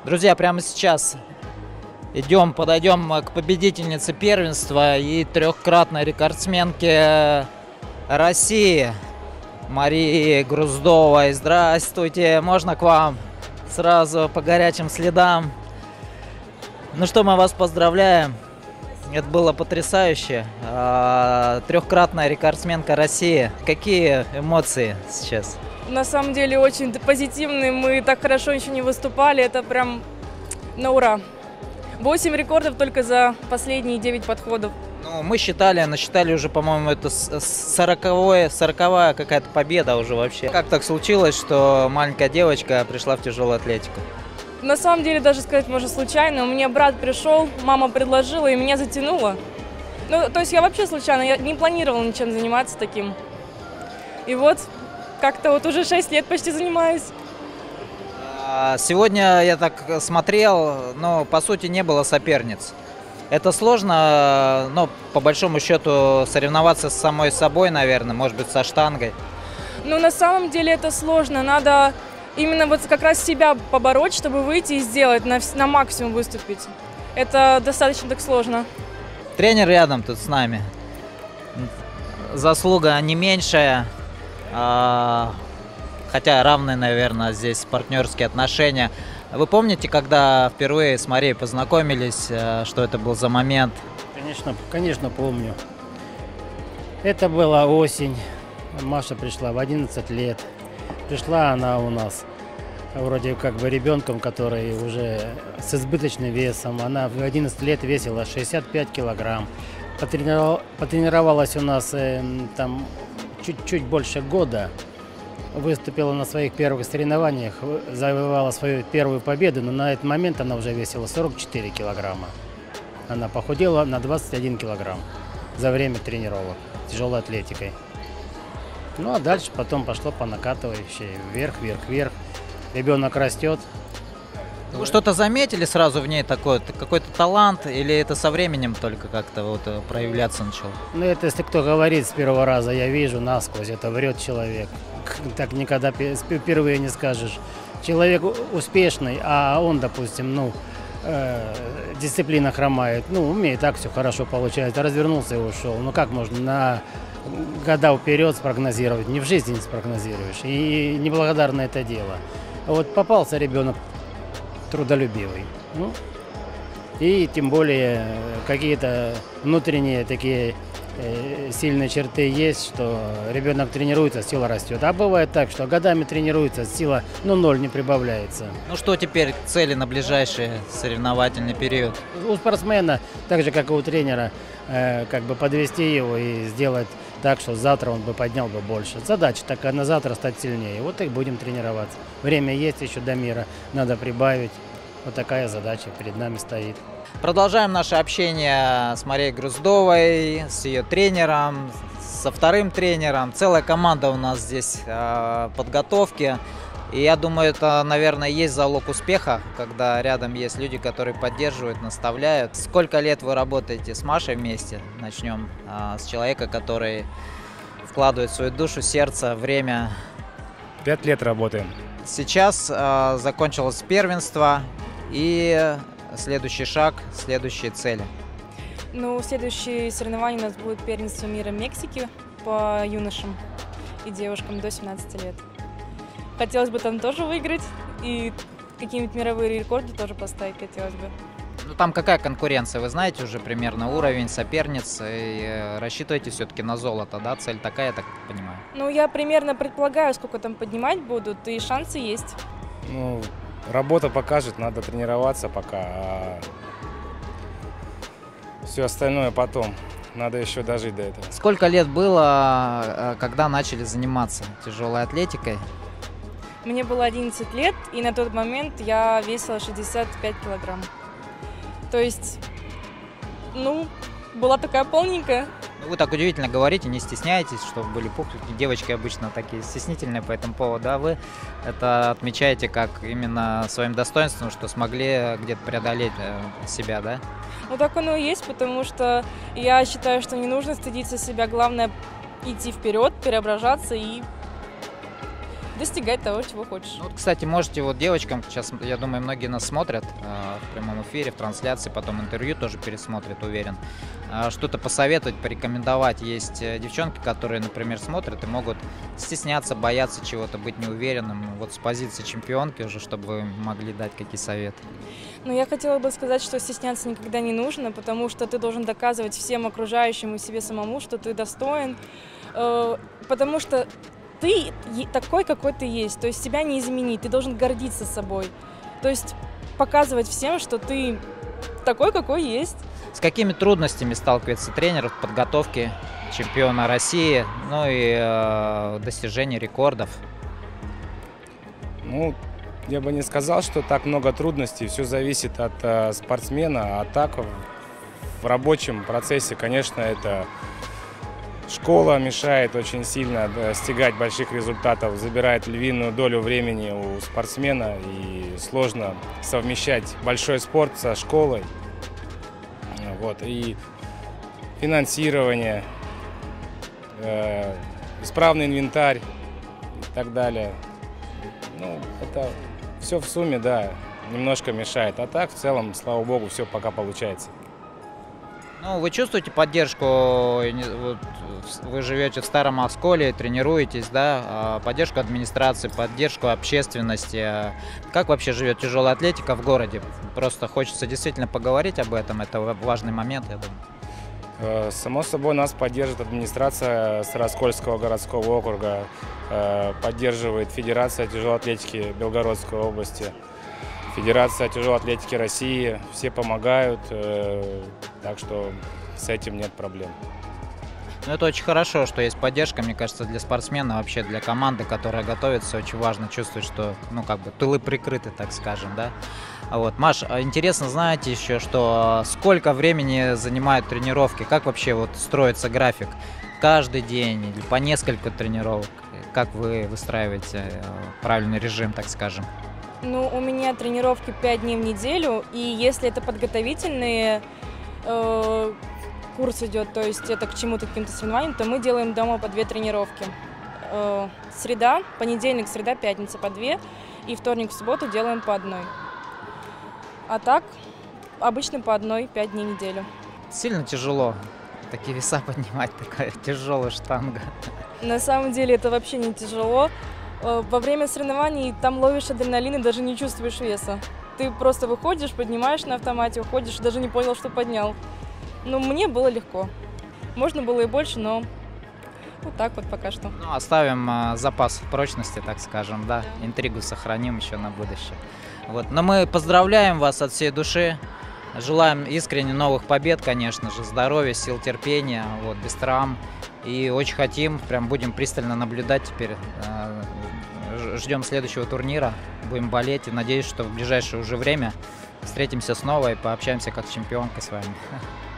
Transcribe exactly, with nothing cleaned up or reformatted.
Друзья, прямо сейчас идем, подойдем к победительнице первенства и трехкратной рекордсменке России Марии Груздовой. Здравствуйте, можно к вам сразу по горячим следам? Ну что, мы вас поздравляем. Это было потрясающе. Трехкратная рекордсменка России. Какие эмоции сейчас? На самом деле очень позитивные. Мы так хорошо еще не выступали. Это прям на ура. Восемь рекордов только за последние девять подходов. Ну, мы считали, насчитали уже, по-моему, это сороковая, сороковая какая-то победа уже вообще. Как так случилось, что маленькая девочка пришла в тяжелую атлетику? На самом деле, даже сказать можно случайно. У меня брат пришел, мама предложила и меня затянуло. Ну, то есть я вообще случайно, я не планировала ничем заниматься таким. И вот, как-то вот уже шесть лет почти занимаюсь. Сегодня я так смотрел, но по сути не было соперниц. Это сложно, но по большому счету соревноваться с самой собой, наверное, может быть, со штангой. Ну, на самом деле это сложно. Надо именно вот как раз себя побороть, чтобы выйти и сделать, на, на максимум выступить. Это достаточно так сложно. Тренер рядом тут с нами. Заслуга не меньшая, а, хотя равные, наверное, здесь партнерские отношения. Вы помните, когда впервые с Марией познакомились, что это был за момент? Конечно, конечно помню. Это была осень. Маша пришла в одиннадцать лет. Пришла она у нас вроде как бы ребенком, который уже с избыточным весом. Она в одиннадцать лет весила шестьдесят пять килограмм. Потренировалась у нас э, там чуть-чуть больше года. Выступила на своих первых соревнованиях, завоевала свою первую победу, но на этот момент она уже весила сорок четыре килограмма. Она похудела на двадцать один килограмм за время тренировок тяжелой атлетикой. Ну а дальше потом пошло по накатывающей, вверх, вверх, вверх. Ребенок растет. Вы что-то заметили сразу в ней такой, какой-то талант, или это со временем только как-то вот проявляться начало? Ну это если кто говорит с первого раза, я вижу насквозь, это врет человек. Так никогда впервые не скажешь. Человек успешный, а он, допустим, ну, э, дисциплина хромает, ну, умеет, так все хорошо получается, развернулся и ушел. Ну, как можно на года вперед спрогнозировать? Не в жизни не спрогнозируешь. И неблагодарно это дело. Вот попался ребенок трудолюбивый. Ну, и тем более какие-то внутренние такие сильные черты есть, что ребенок тренируется, сила растет. А бывает так, что годами тренируется, сила, ну, ноль не прибавляется. Ну что теперь цели на ближайший соревновательный период? У спортсмена, так же как и у тренера, э, как бы подвести его и сделать так, что завтра он бы поднял бы больше. Задача такая, на завтра стать сильнее. Вот и будем тренироваться. Время есть еще до мира, надо прибавить. Вот такая задача перед нами стоит. Продолжаем наше общение с Марией Груздовой, с ее тренером, со вторым тренером. Целая команда у нас здесь э, подготовки. И я думаю, это, наверное, есть залог успеха, когда рядом есть люди, которые поддерживают, наставляют. Сколько лет вы работаете с Машей вместе? Начнем э, с человека, который вкладывает свою душу, сердце, время. Пять лет работаем. Сейчас э, закончилось первенство. И следующий шаг, следующие цели. Ну, следующие соревнования у нас будут первенство мира Мексики по юношам и девушкам до семнадцати лет. Хотелось бы там тоже выиграть и какие-нибудь мировые рекорды тоже поставить хотелось бы. Ну, там какая конкуренция? Вы знаете уже примерно уровень соперниц и рассчитываете все-таки на золото, да? Цель такая, я так понимаю. Ну, я примерно предполагаю, сколько там поднимать будут, и шансы есть. Ну, работа покажет, надо тренироваться пока, а все остальное потом. Надо еще дожить до этого. Сколько лет было, когда начали заниматься тяжелой атлетикой? Мне было одиннадцать лет, и на тот момент я весила шестьдесят пять килограмм. То есть, ну, была такая полненькая. Вы так удивительно говорите, не стесняетесь, что были пухленькие. Девочки обычно такие стеснительные по этому поводу. Да, вы это отмечаете как именно своим достоинством, что смогли где-то преодолеть себя, да? Ну, так оно и есть, потому что я считаю, что не нужно стыдиться себя. Главное идти вперед, преображаться и достигать того, чего хочешь. Ну, вот, кстати, можете вот девочкам, сейчас, я думаю, многие нас смотрят э, в прямом эфире, в трансляции, потом интервью тоже пересмотрят, уверен. Э, что-то посоветовать, порекомендовать. Есть э, девчонки, которые, например, смотрят и могут стесняться, бояться чего-то, быть неуверенным. Вот с позиции чемпионки уже, чтобы вы могли дать какие советы. Ну, я хотела бы сказать, что стесняться никогда не нужно, потому что ты должен доказывать всем окружающим и себе самому, что ты достоин, э, потому что ты такой, какой ты есть, то есть тебя не изменить, ты должен гордиться собой, то есть показывать всем, что ты такой, какой есть. С какими трудностями сталкивается тренер в подготовке чемпиона России, ну и э, достижении рекордов? Ну, я бы не сказал, что так много трудностей, все зависит от э, спортсмена, а так в, в рабочем процессе, конечно, это школа мешает очень сильно достигать больших результатов, забирает львиную долю времени у спортсмена, и сложно совмещать большой спорт со школой. Вот, и финансирование, э, исправный инвентарь и так далее. Ну, это все в сумме, да, немножко мешает. А так, в целом, слава богу, все пока получается. Ну, вы чувствуете поддержку, вот, вы живете в Старом Осколе, тренируетесь, да, поддержку администрации, поддержку общественности. Как вообще живет тяжелая атлетика в городе? Просто хочется действительно поговорить об этом, это важный момент, я думаю. Само собой, нас поддержит администрация Староскольского городского округа, поддерживает Федерация тяжелой атлетики Белгородской области, Федерация тяжелой атлетики России, все помогают, так что с этим нет проблем. Ну, это очень хорошо, что есть поддержка, мне кажется, для спортсмена, вообще для команды, которая готовится, очень важно чувствовать, что, ну, как бы, тылы прикрыты, так скажем, да. Вот, Маш, интересно, знаете еще, что сколько времени занимают тренировки, как вообще вот строится график? Каждый день или по несколько тренировок? Как вы выстраиваете правильный режим, так скажем? Ну, у меня тренировки пять дней в неделю, и если это подготовительные, э, курс идет, то есть это к чему-то, к каким-то соревнованиям, то мы делаем дома по две тренировки. Э, среда, понедельник, среда, пятница по две, и вторник, субботу делаем по одной. А так, обычно по одной, пять дней в неделю. Сильно тяжело такие веса поднимать, такая тяжелая штанга. На самом деле это вообще не тяжело. Во время соревнований там ловишь адреналин и даже не чувствуешь веса. Ты просто выходишь, поднимаешь на автомате, уходишь, даже не понял, что поднял. Но мне было легко. Можно было и больше, но вот так вот пока что. Ну, оставим э, запас прочности, так скажем, да, интригу сохраним еще на будущее. Вот. Но мы поздравляем вас от всей души, желаем искренне новых побед, конечно же, здоровья, сил, терпения, вот, без травм. И очень хотим, прям будем пристально наблюдать теперь, э, ждем следующего турнира, будем болеть и надеюсь, что в ближайшее уже время встретимся снова и пообщаемся как с чемпионкой с вами.